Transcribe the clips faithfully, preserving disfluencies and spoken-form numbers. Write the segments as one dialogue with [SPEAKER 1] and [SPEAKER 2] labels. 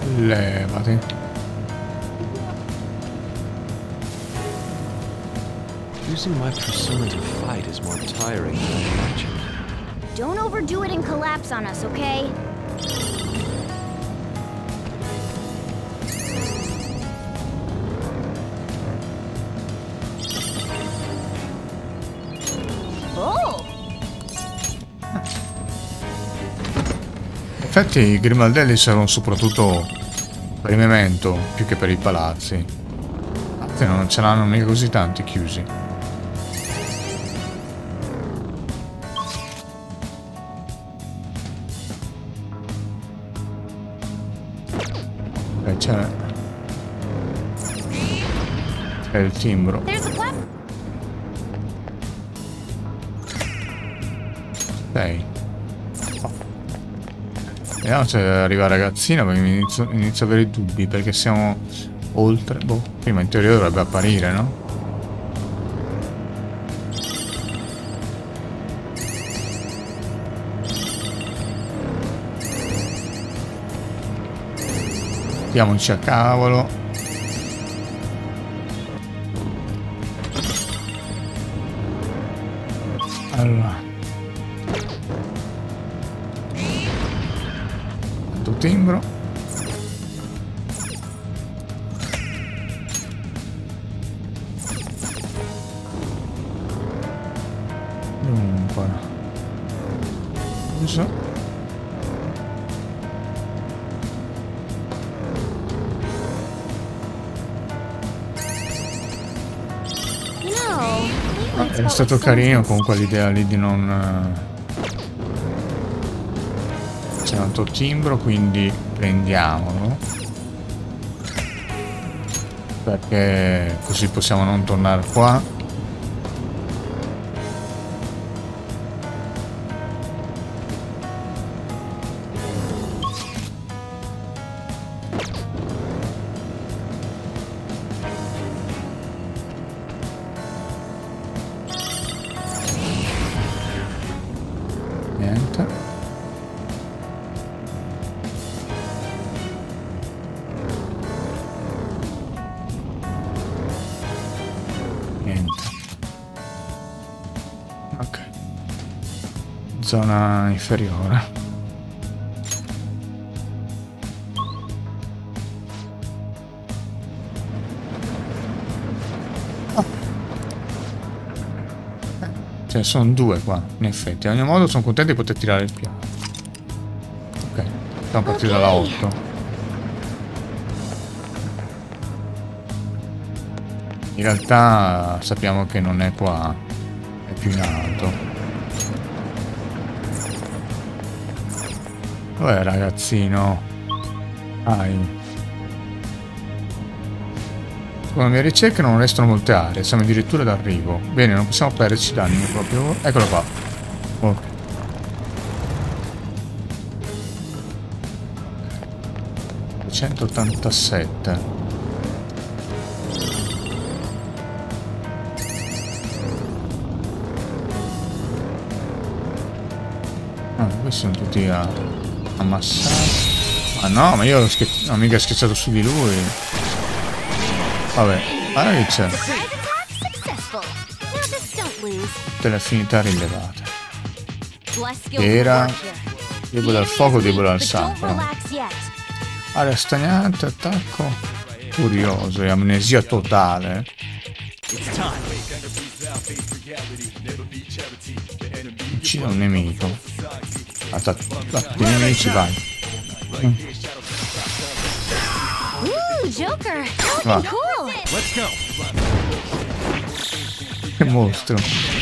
[SPEAKER 1] Levati.
[SPEAKER 2] Using my persona to fight is more tiring than I imagined.
[SPEAKER 3] Don't overdo it and collapse on us, okay? Oh!
[SPEAKER 1] In effetti i grimaldelli servono soprattutto per il memento più che per i palazzi. Anzi, non ce l'hanno mica così tanti chiusi. Ok, c'è. C'è il timbro. Ok. Vediamo se arriva la ragazzina, perché inizio, inizio a avere dubbi, perché siamo oltre. Boh, prima in teoria dovrebbe apparire, no? Diamoci a cavolo. Allora. Timbro. Dunque. Uso. Ah, è stato carino comunque l'idea lì di non... C'è un altro timbro, quindi prendiamolo, perché così possiamo non tornare qua. Niente. Zona inferiore. Oh. Cioè sono due qua, in effetti. A ogni modo sono contento di poter tirare il piano. Ok, siamo partiti dalla otto. In realtà sappiamo che non è qua, è più in alto. Dov'è ragazzino? Dai. Con le mie ricerche non restano molte aree, siamo addirittura d'arrivo. Bene, non possiamo perderci danni proprio. Eccolo qua. Ok. duecentottantasette. Ah, questi sono tutti a... ammassati. Ma no, ma io ho scher- non mica scherzato su di lui. Vabbè, guarda che c'è. Tutte le affinità rilevate. Era debole al fuoco, debole al sacro. Area stagnante, attacco curioso e amnesia totale. Uccide un nemico. Attacchi i nemici, vai. Mm. Va. Che mostro.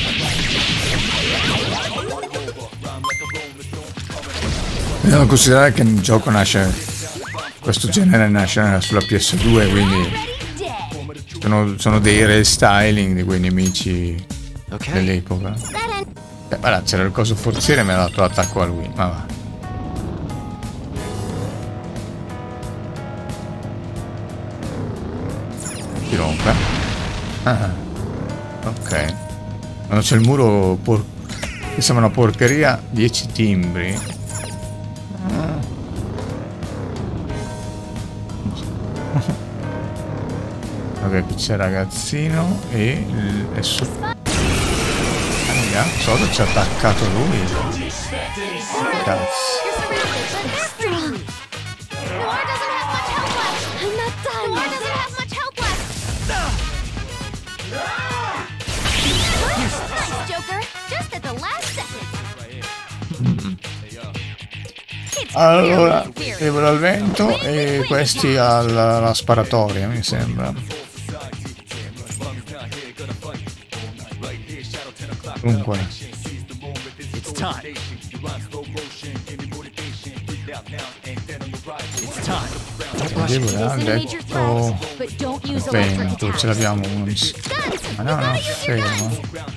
[SPEAKER 1] Dobbiamo considerare che il gioco nasce, questo genere nasce sulla P S due, quindi sono, sono dei restyling di quei nemici dell'epoca. Eh, guarda, c'era il coso forziere e mi ha dato l'attacco a lui, ma va. Si rompe. Ah, ok. Quando c'è il muro por che sembra una porcheria, dieci timbri. Ah. Ok, qui c'è il ragazzino e il è su. Cosa ci ha attaccato lui? Cazzo. Allora, Evolo al vento e questi alla, alla sparatoria, mi sembra. Comunque. Devo ha detto vento, ce l'abbiamo uno. Ma no, no, ferma.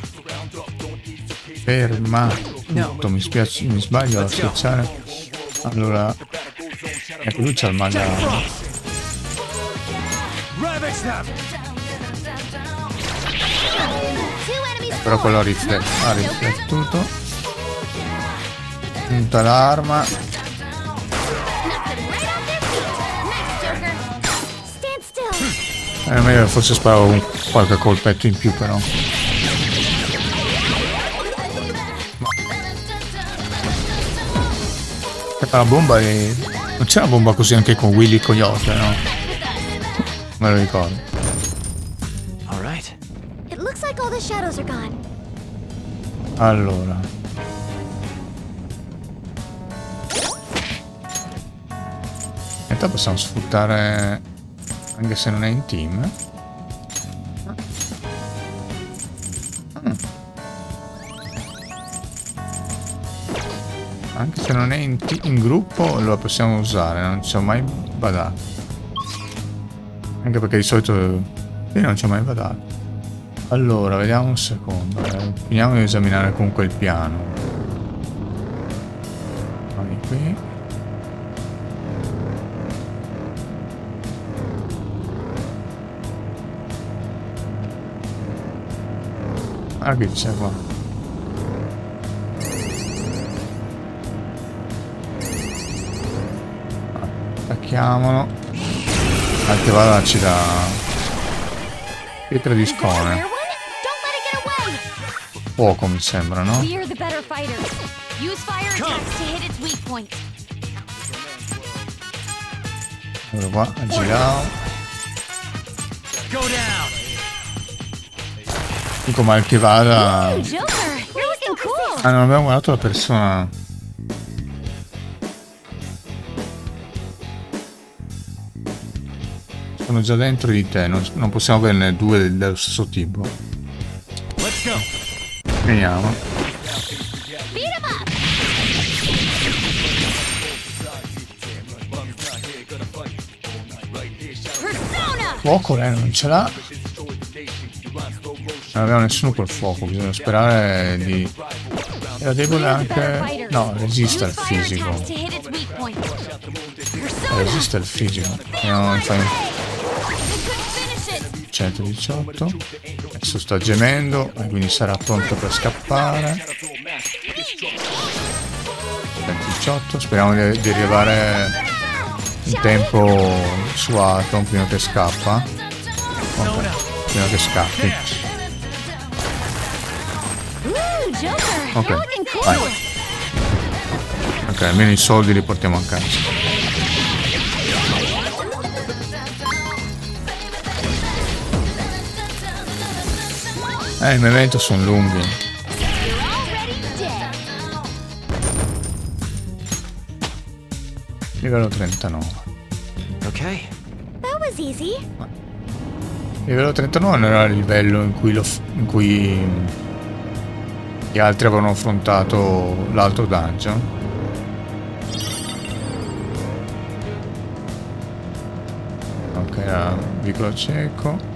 [SPEAKER 1] Ferma. Tutto, mi spiace, mi sbaglio a schiacciare. Allora, ecco, lui c'ha il magari. Però quello ha, riflet ha riflettuto. Punta l'arma. È meglio forse sparavo un qualche colpetto in più, però. La bomba è... Non c'è una bomba così anche con Willy Coyote, no? Me lo ricordo. Allora. In realtà possiamo sfruttare... Anche se non è in team. Anche se non è in, in gruppo lo possiamo usare, non ci ho mai badato. Anche perché di solito io non ci ho mai badato. Allora, vediamo un secondo. Eh. Finiamo di esaminare comunque il piano. Vai qui. Ah, che c'è qua? Attacchiamolo. Anche vada ci dà pietre di scone. Fuoco mi sembra, no? Allora qua, aggiriamo. Dico mal che vada. Ah, non abbiamo guardato la persona. Sono già dentro di te, non, non possiamo averne due del, dello stesso tipo. Veniamo. Fuoco lei non ce l'ha. Non abbiamo nessuno col fuoco, bisogna sperare di... Era debole anche... No, resiste al fisico. Resiste al fisico. Andiamo a fare... centodiciotto. Adesso sta gemendo e quindi sarà pronto per scappare. centodiciotto. Speriamo di, di arrivare in tempo su Atom prima che scappa. Okay. Prima che scappi. Ok, vai. Ok, almeno i soldi li portiamo a casa. Eh, i miei eventi sono lunghi. Livello trentanove.
[SPEAKER 2] Ok.
[SPEAKER 3] That was easy.
[SPEAKER 1] Livello trentanove non era il livello in cui, lo f in cui gli altri avevano affrontato l'altro dungeon. Ok, era vicolo cieco.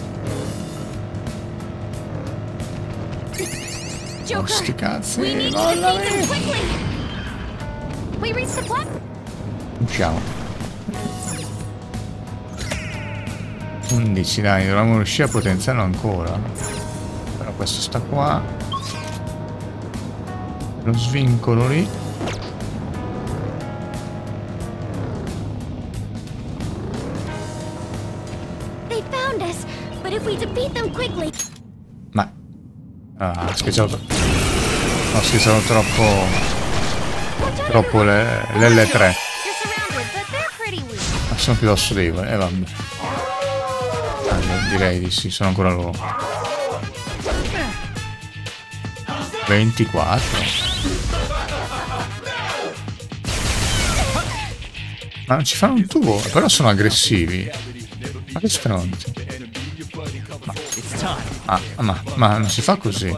[SPEAKER 1] Oh, sti cazzi, mollami! Usciamo. undici, dai, dovremmo riuscire a potenziarlo ancora. Però questo sta qua. Lo svincolo lì.
[SPEAKER 3] But if we defeat them quickly...
[SPEAKER 1] Ma... Ah, ha schiacciato... Ho schiacciato troppo... Troppo l'L tre. Ma sono piuttosto debole, eh vabbè. Ah, direi di sì, sono ancora loro. ventiquattro. Ma non ci fanno un tubo, però sono aggressivi. Ma che stronzi. Ma, ah, ma, ma non si fa così.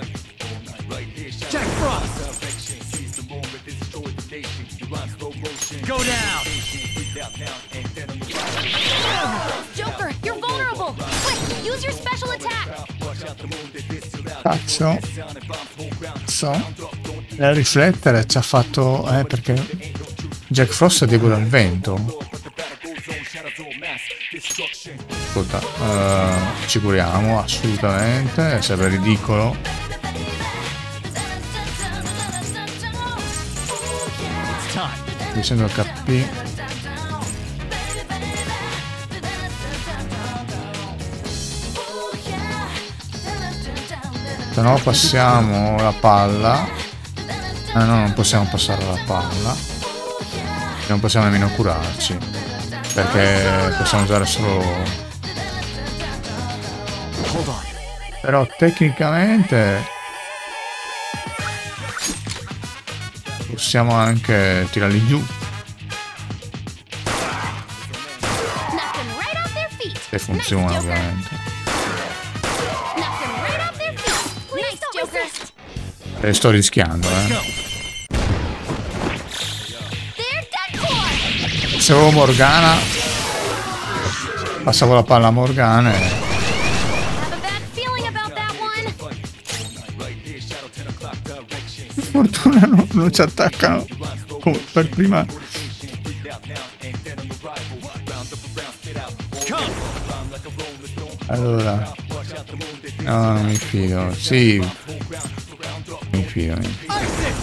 [SPEAKER 3] Joker, you're vulnerable. Quick, use your special attack.
[SPEAKER 1] Cazzo. So. E riflettere ci ha fatto... Eh, perché... Jack Frost è debole al vento. Ascolta, uh, ci curiamo assolutamente, sarebbe ridicolo. Mi sento H P. Se no passiamo la palla. Ah no, non possiamo passare la palla. Non possiamo nemmeno curarci, perché possiamo usare solo... Però tecnicamente possiamo anche tirarli giù. E funziona ovviamente. E sto rischiando, eh. Se avevo Morgana, passavo la palla a Morgana e... Per fortuna non, non ci attaccano come per prima. Allora, no, non mi fido. Sì, mi fido, mi fido.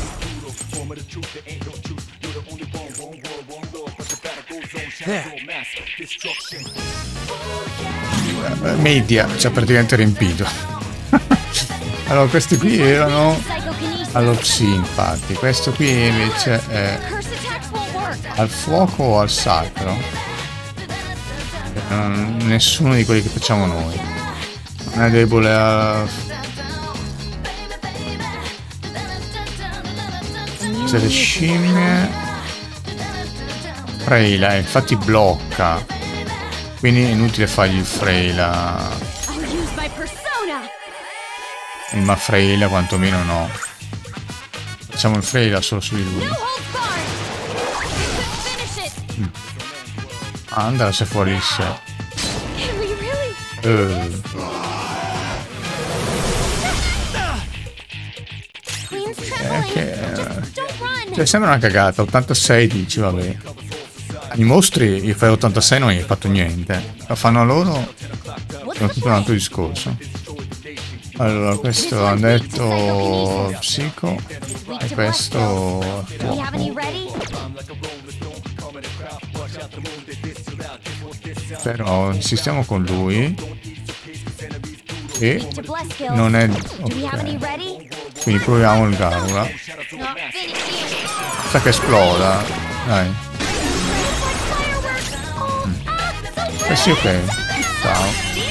[SPEAKER 1] Media ci ha praticamente riempito. Allora questi qui erano allo psi, infatti questo qui invece è al fuoco o al sacro. Non, nessuno di quelli che facciamo noi. Non è debole a... Se le scimmie... Freila, infatti blocca, quindi è inutile fargli il Freila. Ma Freila quantomeno no. Facciamo il Freila solo su di lui. Mm. Ah, andala se fuori il sé. Uh. È che... Cioè, sembra una cagata. ottantasei dici, vabbè. I mostri, io fai ottantasei non gli hai fatto niente. Lo fanno loro, è tutto un altro discorso. Allora, questo ha detto psico e questo fuoco. Però insistiamo con lui e non è ok. Quindi proviamo il Garula. Sa che esploda, dai. Eh sì, ok. Ciao.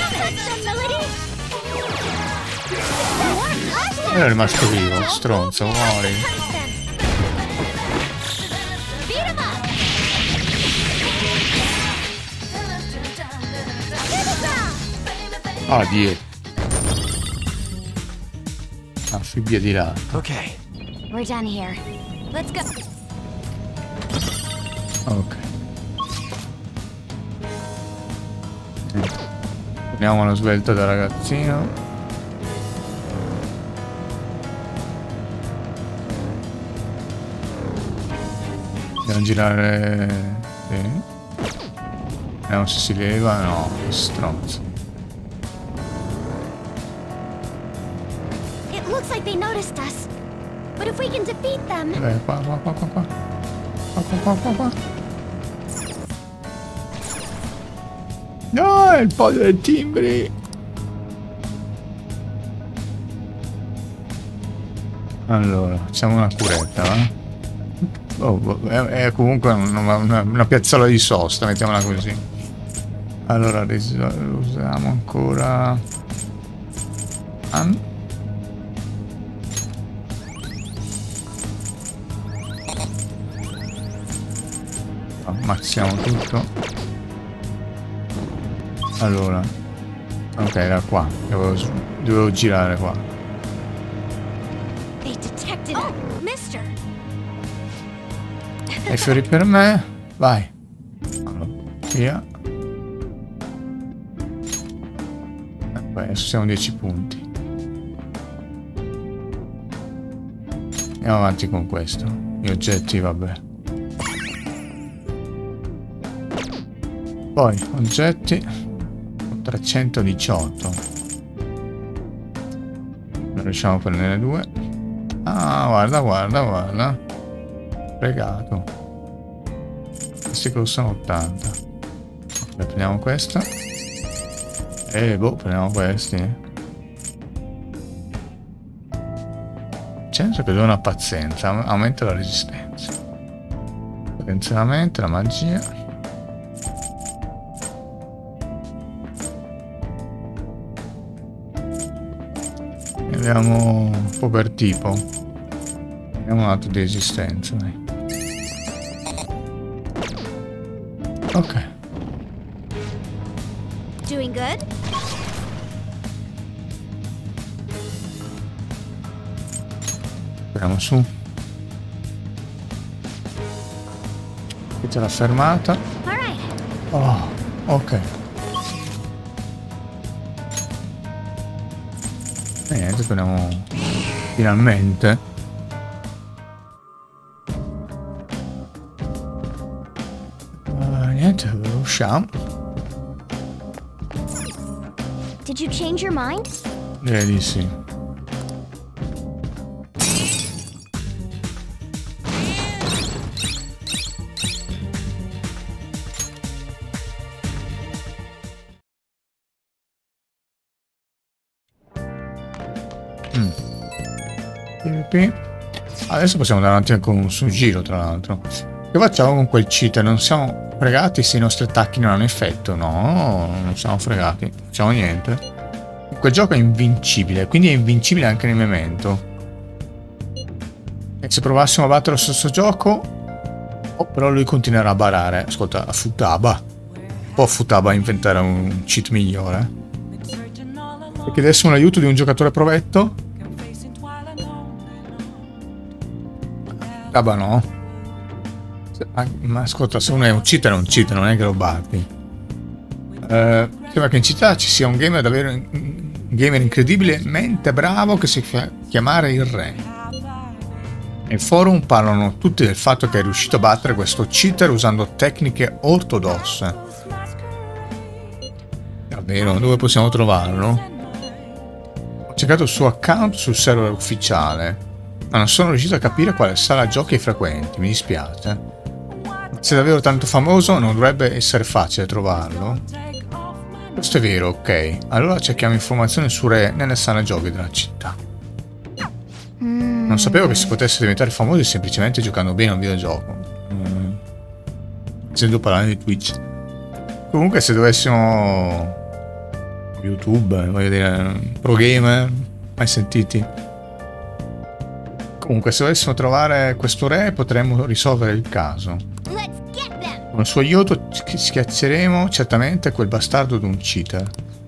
[SPEAKER 1] E è rimasto vivo, stronzo, muori. Ah, Dio. Ah, fibbia di là.
[SPEAKER 2] Ok.
[SPEAKER 3] We're done here. Let's go.
[SPEAKER 1] Ok. Prendiamo una svelta da ragazzino. Dobbiamo girare... Sì. Vediamo se si leva. No, che stronzo.
[SPEAKER 3] It looks like they noticed us. But if we can defeat them...
[SPEAKER 1] Beh, qua, qua, qua, qua, qua. Qua, qua, qua, qua, qua. No, il podio dei timbri. Allora, facciamo una curetta, eh? Oh, è, è comunque una, una, una piazzola di sosta, mettiamola così. Allora, usiamo ancora... Um. Ammazziamo tutto. Allora, ok, era qua. Dovevo, dovevo girare qua.
[SPEAKER 3] Oh, mister.
[SPEAKER 1] Hai fiori per me? Vai. Allora, via. Beh, adesso siamo dieci punti. Andiamo avanti con questo. Gli oggetti, vabbè. Poi, oggetti. trecentodiciotto. Non riusciamo a prendere due. Ah, guarda, guarda, guarda. Fregato. Questi costano ottanta. Beh, prendiamo questa. E boh, prendiamo questi. C'è sempre una pazienza. Aumenta la resistenza. Potenzionamento, la magia. Andiamo un po' per tipo. Andiamo un altro di esistenza, dai. Ok.
[SPEAKER 3] Doing good?
[SPEAKER 1] Speriamo su. Qui c'è la fermata. Oh, ok. E niente, torniamo finalmente. Uh, niente, usciamo.
[SPEAKER 3] Did you change your mind?
[SPEAKER 1] Direi di sì. Mm. Adesso possiamo andare avanti anche con un su giro, tra l'altro. Che facciamo con quel cheater? Non siamo fregati se i nostri attacchi non hanno effetto? No, non siamo fregati. Non facciamo niente. Quel gioco è invincibile, quindi è invincibile anche nel Memento. E se provassimo a battere lo stesso gioco... Oh, però lui continuerà a barare. Ascolta, a Futaba. Può Futaba inventare un cheat migliore? E chiedessimo l'aiuto di un giocatore provetto? Ah, bah no. Ma ascolta, se uno è un cheater è un cheater, non è che lo batti. Eh, sembra che in città ci sia un gamer davvero un gamer incredibilmente bravo che si fa chiamare il Re. Nei forum parlano tutti del fatto che è riuscito a battere questo cheater usando tecniche ortodosse. Davvero? Dove possiamo trovarlo? Ho cercato il suo account sul server ufficiale, ma non sono riuscito a capire quale sala giochi frequenti, mi dispiace. Se è davvero tanto famoso non dovrebbe essere facile trovarlo. Questo è vero, ok. Allora cerchiamo informazioni su Re nelle sale giochi della città. Non sapevo che si potesse diventare famosi semplicemente giocando bene a un videogioco. Mm. Sento parlare di Twitch. Comunque se dovessimo... YouTube, voglio dire, pro gamer, mai sentiti? Comunque se dovessimo trovare questo Re potremmo risolvere il caso. Con il suo aiuto schiacceremo certamente quel bastardo di un cheater.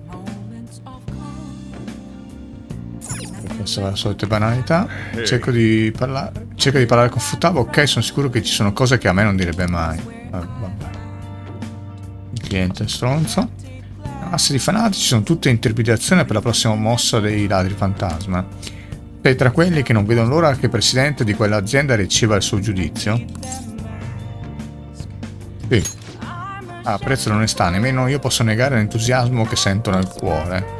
[SPEAKER 1] Questa è la solita banalità. Cerco di parlare. Cerco di parlare con Futaba, ok, sono sicuro che ci sono cose che a me non direbbe mai. Ah, vabbè. Il cliente è stronzo. Masse di fanatici sono tutte interpretazioni per la prossima mossa dei ladri fantasma. Sei tra quelli che non vedono l'ora che il presidente di quell'azienda riceva il suo giudizio? Sì. Ah, apprezzo l'onestà, nemmeno io posso negare l'entusiasmo che sento nel cuore.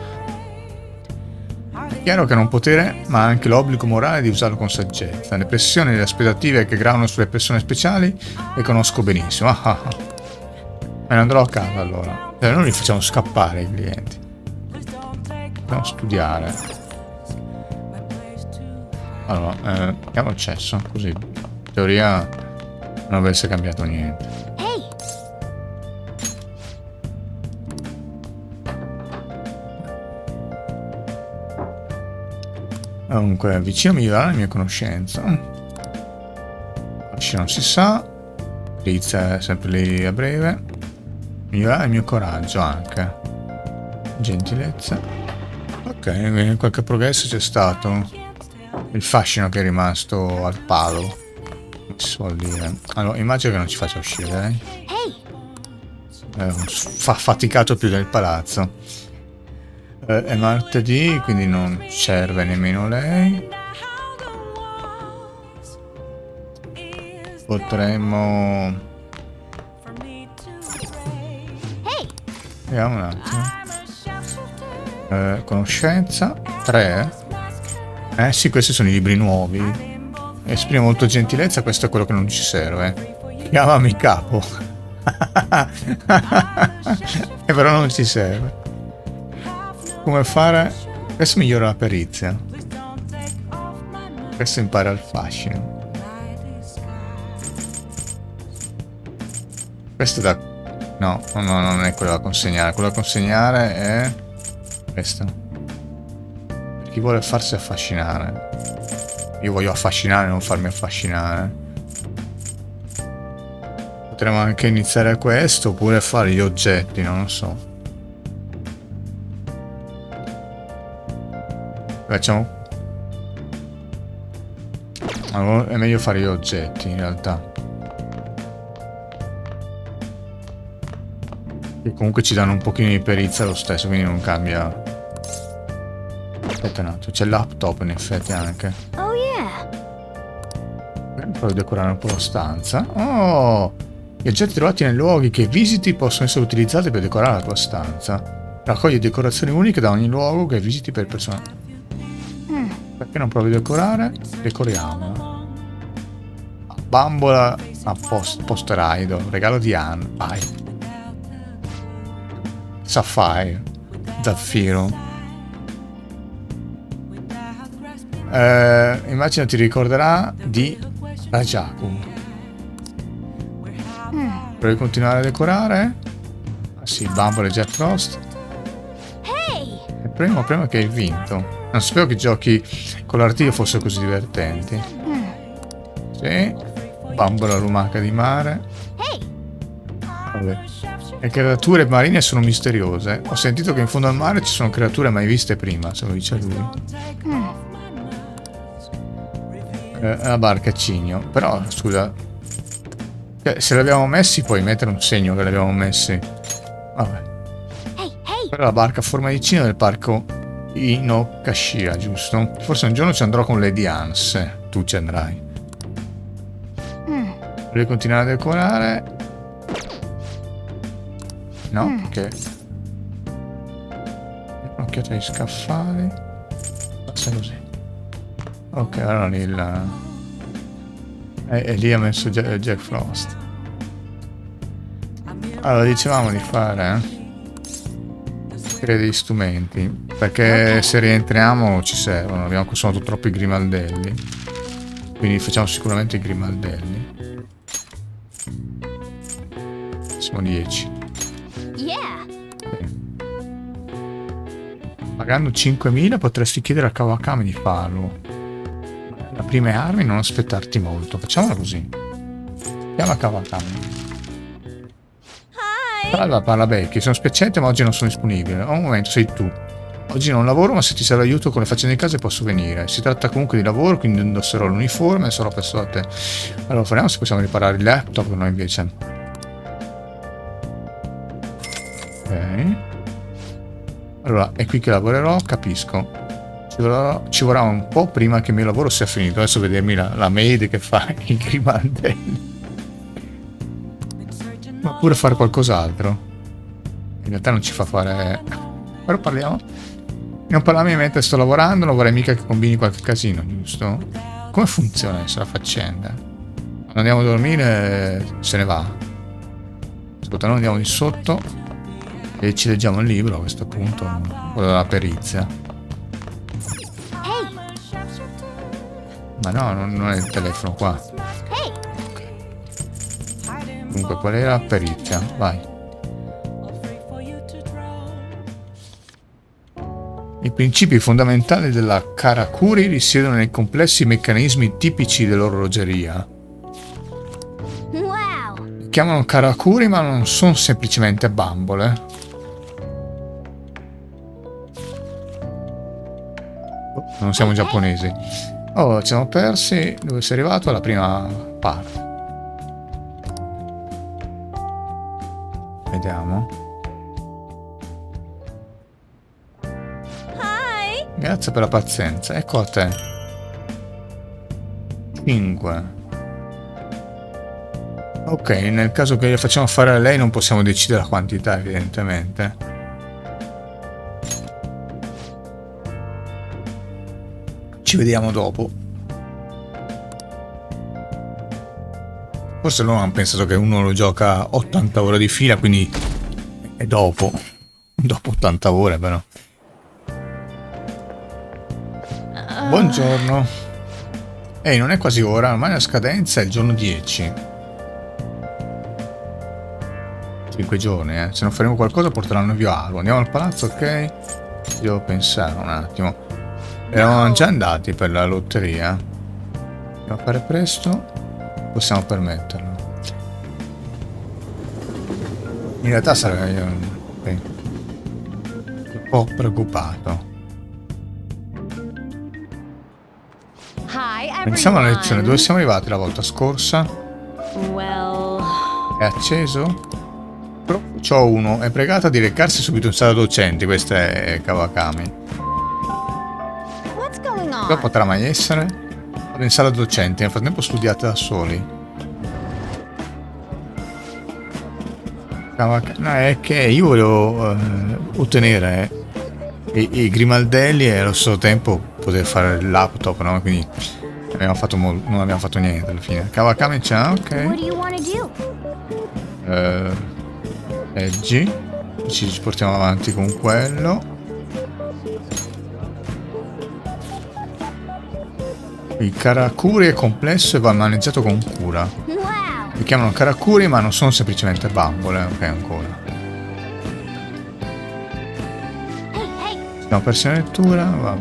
[SPEAKER 1] È chiaro che non potere, ma anche l'obbligo morale di usarlo con saggezza. Le pressioni e le aspettative che gravano sulle persone speciali le conosco benissimo. Ah, ah, ah. Me ne andrò a casa allora. Eh, noi li facciamo scappare i clienti. Dobbiamo studiare. Allora, eh, abbiamo accesso, così in teoria non avesse cambiato niente.
[SPEAKER 3] Hey!
[SPEAKER 1] Comunque, vicino migliorare la mia conoscenza. Fascino non si sa. Perizia è sempre lì a breve. Migliorare il mio coraggio anche. Gentilezza. Ok, quindi qualche progresso c'è stato. Il fascino che è rimasto al palo. Come si suol dire. Allora, immagino che non ci faccia uscire, dai. Eh, fa faticato più del palazzo. Eh, è martedì, quindi non serve nemmeno lei. Potremmo... Vediamo un attimo. Eh, conoscenza. tre. Eh sì, questi sono i libri nuovi. Esprime molto gentilezza, questo è quello che non ci serve. Chiamami capo. E però non ci serve. Come fare? Questo migliora la perizia. Questo impara il fascino. Questo da... No, no, no, non è quello da consegnare. Quello da consegnare è... questo. Per chi vuole farsi affascinare. Io voglio affascinare, non farmi affascinare. Potremmo anche iniziare questo, oppure fare gli oggetti, non lo so. Facciamo... Allora, è meglio fare gli oggetti, in realtà. Che comunque ci danno un pochino di perizia lo stesso, quindi non cambia. Aspetta un attimo, c'è il laptop in effetti anche.
[SPEAKER 3] Oh yeah.
[SPEAKER 1] Provo a decorare un po' la stanza. Oh! Gli oggetti trovati nei luoghi che visiti possono essere utilizzati per decorare la tua stanza. Raccogli decorazioni uniche da ogni luogo che visiti per persona. Mm. Perché non provi a decorare? Decoriamo. Bambola a post, posteraido. Regalo di Anne. Vai. Sapphire. Zaffiro. Eh, immagino ti ricorderà di Rajaku. Mm. Provi a continuare a decorare? Ah sì, Bumble e Jack Frost.
[SPEAKER 3] Hey!
[SPEAKER 1] È prima, prima che hai vinto. Non sapevo che i giochi con l'artiglio fossero così divertenti. Mm. Sì. Bumble la lumaca di mare.
[SPEAKER 3] Hey!
[SPEAKER 1] Vabbè. Le creature marine sono misteriose. Ho sentito che in fondo al mare ci sono creature mai viste prima, se lo dice lui. Mm. La barca cigno, però scusa, se l'abbiamo messi puoi mettere un segno che l'abbiamo messi. Vabbè. Però la barca a forma di cigno del parco Inokashira, giusto? Forse un giorno ci andrò con Lady Hans. Tu ci andrai. Mm. Volevi continuare a decorare? No? Mm. Ok. Occhiata di scaffali. Basta così. Ok, allora lì il... E, e lì ha messo Jack, Jack Frost. Allora, dicevamo di fare eh? degli strumenti, perché se rientriamo ci servono, abbiamo consumato troppi grimaldelli. Quindi facciamo sicuramente i grimaldelli. Siamo dieci.
[SPEAKER 3] Yeah.
[SPEAKER 1] Pagando cinquemila potresti chiedere a Kawakami di farlo. La prima è armi, non aspettarti molto. Facciamola così. Chiama Kawakami. Salva, parla Becky. Sono spiacente ma oggi non sono disponibile. Ho un momento, sei tu. Oggi non lavoro ma se ti serve aiuto con le faccende di casa posso venire. Si tratta comunque di lavoro, quindi indosserò l'uniforme e sarò presso da te. Allora faremo se possiamo riparare il laptop, noi invece. Ok. Allora, è qui che lavorerò, capisco. Ci vorrà, ci vorrà un po' prima che il mio lavoro sia finito. Adesso vedermi la, la maid che fa i grimaldelli. Ma pure fare qualcos'altro. In realtà non ci fa fare... Però parliamo. Non parlarmi mentre sto lavorando, non vorrei mica che combini qualche casino, giusto? Come funziona adesso la faccenda? Quando andiamo a dormire se ne va. Ascolta, noi andiamo di sotto e ci leggiamo il libro a questo punto, quello della perizia. Ma no, non, non è il telefono qua.
[SPEAKER 3] Hey,
[SPEAKER 1] Comunque, qual era? Perizia, vai. I principi fondamentali della Karakuri risiedono nei complessi meccanismi tipici dell'orologeria.
[SPEAKER 3] wow.
[SPEAKER 1] Si chiamano Karakuri, ma non sono semplicemente bambole. Oh, non siamo giapponesi. Oh, ci siamo persi. Dove sei arrivato? Alla prima parte. Vediamo.
[SPEAKER 3] Hi.
[SPEAKER 1] Grazie per la pazienza. Ecco a te. cinque. Ok, nel caso che le facciamo fare a lei non possiamo decidere la quantità, evidentemente. Ci vediamo dopo. Forse loro hanno pensato che uno lo gioca ottanta ore di fila, quindi è dopo. Dopo ottanta ore però. Buongiorno. Ehi, non è quasi ora, ormai la scadenza è il giorno dieci. cinque giorni, eh. Se non faremo qualcosa porteranno via Aru. Andiamo al palazzo, ok? Devo pensare un attimo. Eravamo già andati per la lotteria. Dobbiamo fare presto. Possiamo permetterlo. In realtà sarei okay, un po' preoccupato.
[SPEAKER 3] Hi,
[SPEAKER 1] Iniziamo la
[SPEAKER 3] everyone.
[SPEAKER 1] lezione. Dove siamo arrivati la volta scorsa?
[SPEAKER 3] Well,
[SPEAKER 1] È acceso? Però c'ho uno. È pregata di recarsi subito in sala docenti. Questa è Kawakami.
[SPEAKER 3] what's going on?
[SPEAKER 1] Però potrà mai essere? Vado in sala docenti. Nel frattempo studiate da soli. Kawakami. No, è che io volevo eh, ottenere i, i grimaldelli e allo stesso tempo poter fare il laptop, no? Quindi abbiamo fatto non abbiamo fatto niente alla fine. Kawakami c'è,
[SPEAKER 3] What
[SPEAKER 1] ok.
[SPEAKER 3] do you want to do?
[SPEAKER 1] Eh, leggi. Ci portiamo avanti con quello. Il Karakuri è complesso e va maneggiato con cura.
[SPEAKER 3] Wow.
[SPEAKER 1] Li chiamano Karakuri ma non sono semplicemente bambole. Ok, ancora.
[SPEAKER 3] Hey, hey.
[SPEAKER 1] Stiamo persi la lettura. Vabbè.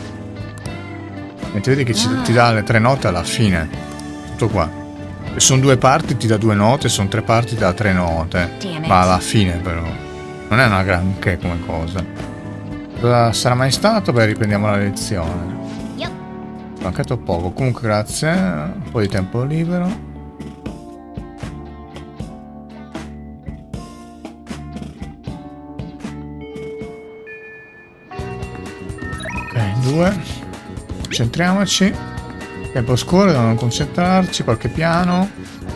[SPEAKER 1] E ti vedi che ci, ti dà le tre note alla fine. Tutto qua. Se sono due parti ti dà due note, sono tre parti ti dà tre note.
[SPEAKER 3] Damn it.
[SPEAKER 1] Ma alla fine però. Non è una granché come cosa. Cosa sarà mai stato? Beh, riprendiamo la lezione.
[SPEAKER 3] Yep.
[SPEAKER 1] Mancato poco. Comunque grazie. Un po' di tempo libero. Ok, due. Concentriamoci. Tempo scorre, dobbiamo concentrarci. Qualche piano.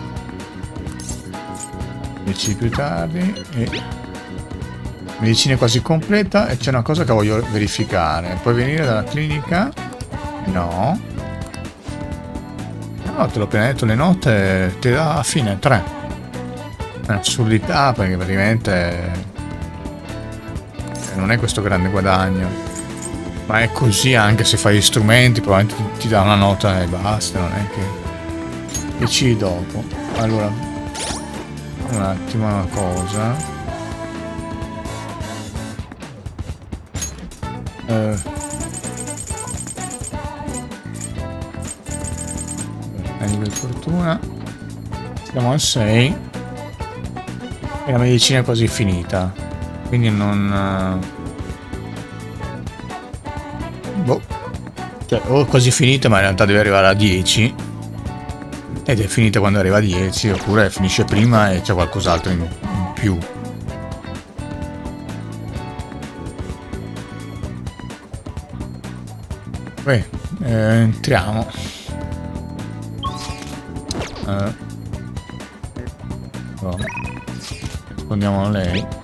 [SPEAKER 1] dieci più tardi. E... medicina è quasi completa. E c'è una cosa che voglio verificare. Puoi venire dalla clinica? No. No, te l'ho appena detto, le note ti dà a fine tre. È un'assurdità perché praticamente non è questo grande guadagno. Ma è così anche se fai gli strumenti, probabilmente ti, ti dà una nota e basta, non è che decidi dopo. Allora, un attimo una cosa. Eh, meglio di fortuna. Siamo al sei. E la medicina è quasi finita. Quindi non... boh. Cioè, o è quasi finita ma in realtà deve arrivare a dieci. Ed è finita quando arriva a dieci. Oppure finisce prima e c'è qualcos'altro in, in più. Beh, eh, entriamo. Eh. Oh. Rispondiamo a lei.